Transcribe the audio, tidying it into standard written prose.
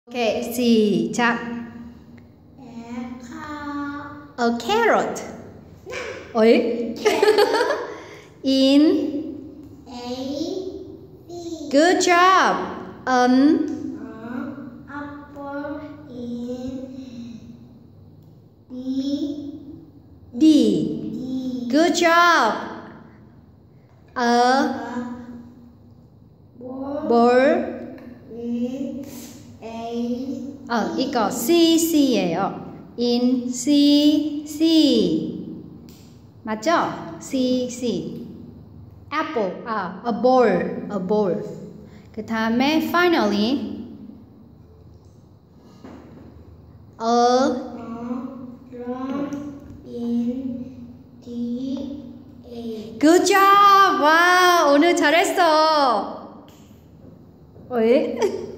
오케이, 시작. A carrot. 어이? In. Good job. Apple in D. Good job. A ball. 이거 C예요. In C. 맞죠? C. Apple. A ball. 그 다음에 finally a in D. Good job. 와, 오늘 잘했어. 왜?